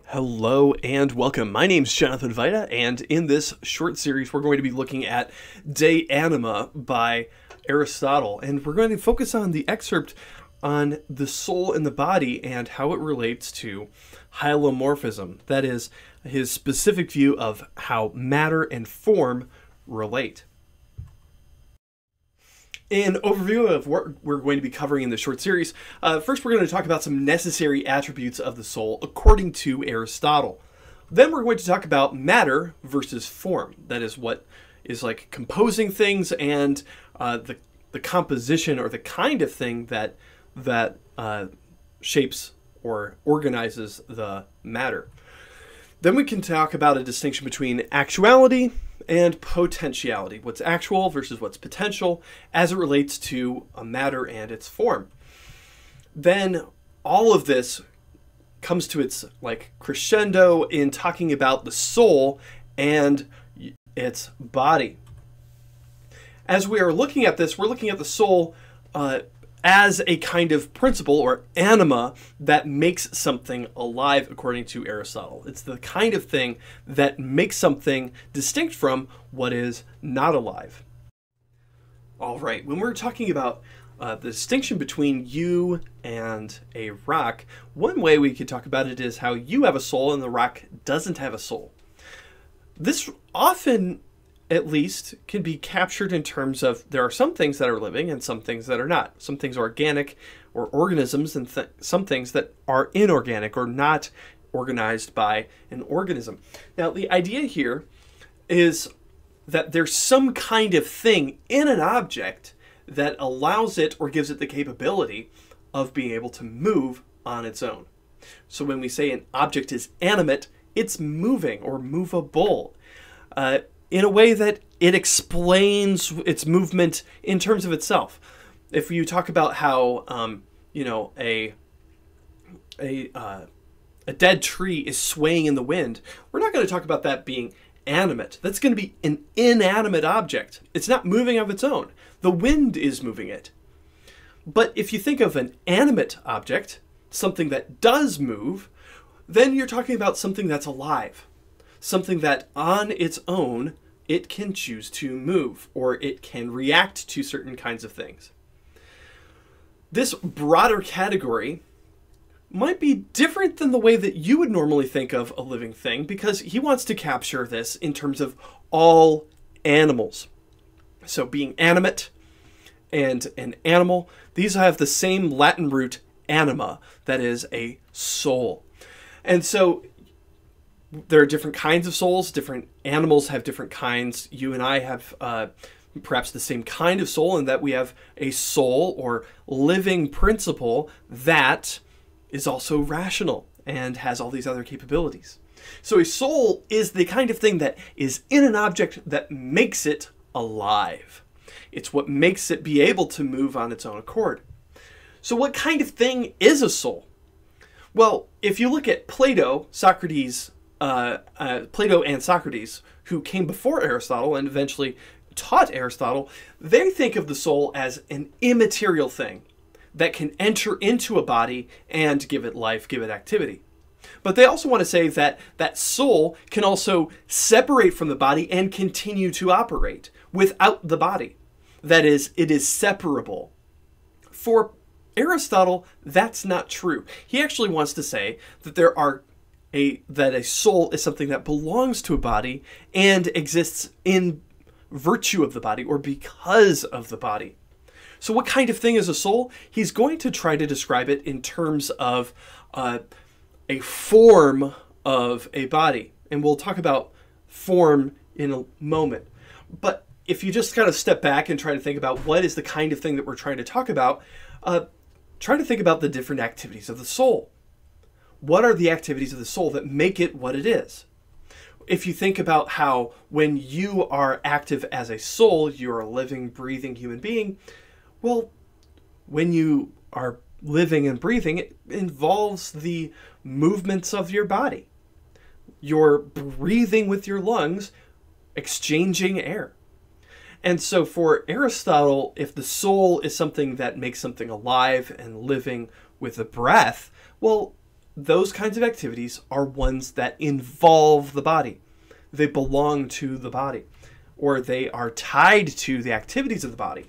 Hello and welcome. My name's Jonathan Vita, and in this short series we're going to be looking at De Anima by Aristotle, and we're going to focus on the excerpt on the soul in the body and how it relates to hylomorphism. That is, his specific view of how matter and form relate. An overview of what we're going to be covering in this short series. First, we're going to talk about some necessary attributes of the soul according to Aristotle. Then we're going to talk about matter versus form. That is what is like composing things and the composition or the kind of thing that shapes or organizes the matter. Then we can talk about a distinction between actuality and potentiality, what's actual versus what's potential as it relates to a matter and its form. Then all of this comes to its crescendo in talking about the soul and its body. As we are looking at this, we're looking at the soul as a kind of principle or anima that makes something alive, according to Aristotle. It's the kind of thing that makes something distinct from what is not alive. All right, when we're talking about the distinction between you and a rock, one way we could talk about it is how you have a soul and the rock doesn't have a soul. This often, at least, can be captured in terms of there are some things that are living and some things that are not. Some things are organic or organisms and some things that are inorganic or not organized by an organism. Now, the idea here is that there's some kind of thing in an object that allows it or gives it the capability of being able to move on its own. So when we say an object is animate, it's moving or movable. In a way that it explains its movement in terms of itself. If you talk about how, a dead tree is swaying in the wind, we're not going to talk about that being animate. That's going to be an inanimate object. It's not moving of its own. The wind is moving it. But if you think of an animate object, something that does move, then you're talking about something that's alive. Something that on its own it can choose to move, or it can react to certain kinds of things. This broader category might be different than the way that you would normally think of a living thing, because he wants to capture this in terms of all animals. So being animate and an animal, these have the same Latin root anima, that is a soul. And so there are different kinds of souls. Different animals have different kinds. You and I have perhaps the same kind of soul in that we have a soul or living principle that is also rational and has all these other capabilities. So a soul is the kind of thing that is in an object that makes it alive. It's what makes it be able to move on its own accord. So what kind of thing is a soul? Well, if you look at Plato, Plato and Socrates, who came before Aristotle and eventually taught Aristotle, they think of the soul as an immaterial thing that can enter into a body and give it life, give it activity. But they also want to say that that soul can also separate from the body and continue to operate without the body. That is, it is separable. For Aristotle, that's not true. He actually wants to say that that a soul is something that belongs to a body and exists in virtue of the body or because of the body. So what kind of thing is a soul? He's going to try to describe it in terms of a form of a body. And we'll talk about form in a moment. But if you just kind of step back and try to think about what is the kind of thing that we're trying to talk about, try to think about the different activities of the soul. What are the activities of the soul that make it what it is? If you think about how when you are active as a soul, you're a living, breathing human being, well, when you are living and breathing, it involves the movements of your body. You're breathing with your lungs, exchanging air. And so for Aristotle, if the soul is something that makes something alive and living with a breath, well, those kinds of activities are ones that involve the body. They belong to the body, or they are tied to the activities of the body.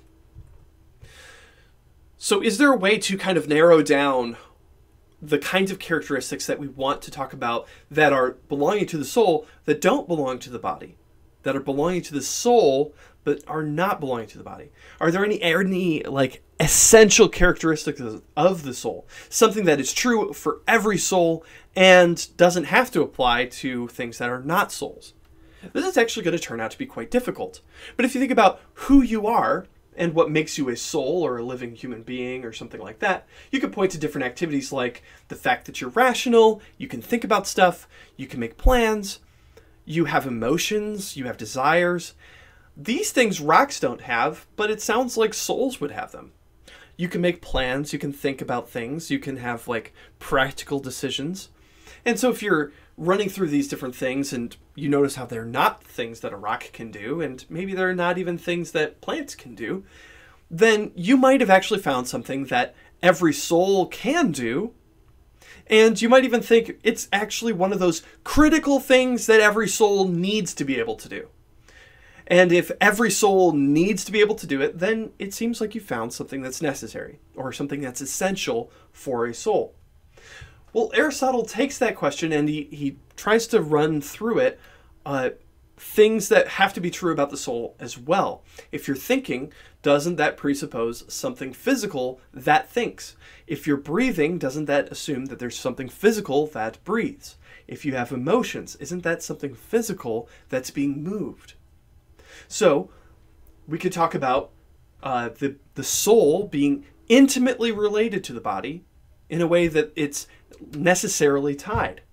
So is there a way to kind of narrow down the kinds of characteristics that we want to talk about that are belonging to the soul that don't belong to the body, that are belonging to the soul but are not belonging to the body? Are there any like essential characteristics of the soul, something that is true for every soul and doesn't have to apply to things that are not souls? This is actually going to turn out to be quite difficult. But if you think about who you are and what makes you a soul or a living human being or something like that, you can point to different activities like the fact that you're rational, you can think about stuff, you can make plans, you have emotions, you have desires. These things rocks don't have, but it sounds like souls would have them. You can make plans, you can think about things, you can have like practical decisions. And so if you're running through these different things and you notice how they're not things that a rock can do, and maybe they're not even things that plants can do, then you might have actually found something that every soul can do. And you might even think it's actually one of those critical things that every soul needs to be able to do. And if every soul needs to be able to do it, then it seems like you found something that's necessary or something that's essential for a soul. Well, Aristotle takes that question and he tries to run through it things that have to be true about the soul as well. If you're thinking, doesn't that presuppose something physical that thinks? If you're breathing, doesn't that assume that there's something physical that breathes? If you have emotions, isn't that something physical that's being moved? So we could talk about the soul being intimately related to the body in a way that it's necessarily tied.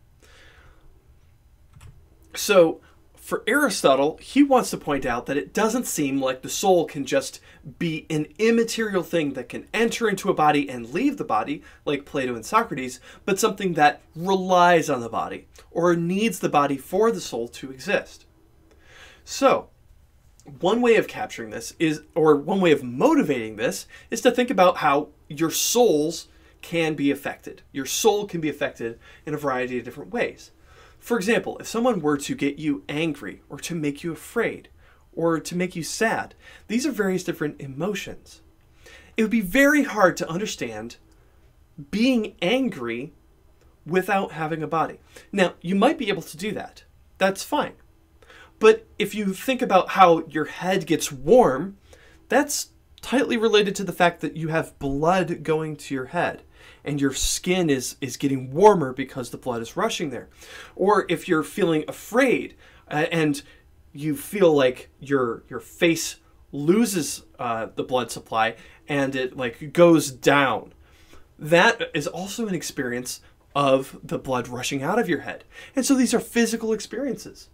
So for Aristotle, he wants to point out that it doesn't seem like the soul can just be an immaterial thing that can enter into a body and leave the body, like Plato and Socrates, but something that relies on the body or needs the body for the soul to exist. So one way of capturing this is, or one way of motivating this, is to think about how your souls can be affected. Your soul can be affected in a variety of different ways. For example, if someone were to get you angry or to make you afraid or to make you sad, these are various different emotions. It would be very hard to understand being angry without having a body. Now, you might be able to do that. That's fine. But if you think about how your head gets warm, that's tightly related to the fact that you have blood going to your head and your skin is getting warmer because the blood is rushing there. Or if you're feeling afraid and you feel like your face loses the blood supply and it like goes down, that is also an experience of the blood rushing out of your head. And so these are physical experiences.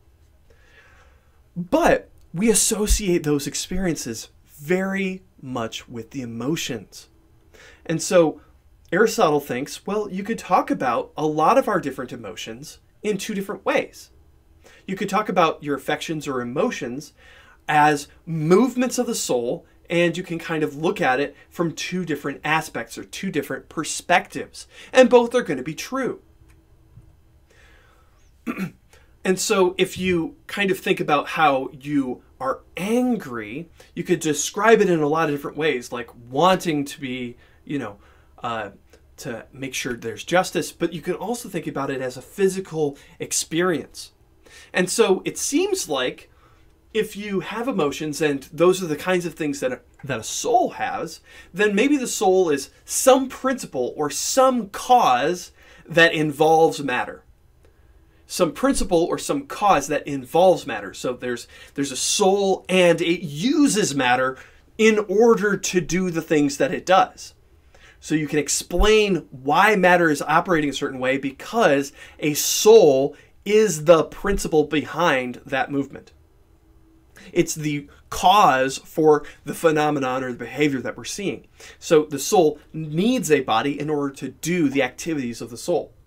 But we associate those experiences very much with the emotions. And so Aristotle thinks, well, you could talk about a lot of our different emotions in two different ways. You could talk about your affections or emotions as movements of the soul, and you can kind of look at it from two different aspects or two different perspectives. And both are going to be true. And so if you kind of think about how you are angry, you could describe it in a lot of different ways, like wanting to be, to make sure there's justice, but you can also think about it as a physical experience. And so it seems like if you have emotions and those are the kinds of things that a soul has, then maybe the soul is some principle or some cause that involves matter. Some principle or some cause that involves matter. So there's a soul and it uses matter in order to do the things that it does. So you can explain why matter is operating a certain way because a soul is the principle behind that movement. It's the cause for the phenomenon or the behavior that we're seeing. So the soul needs a body in order to do the activities of the soul.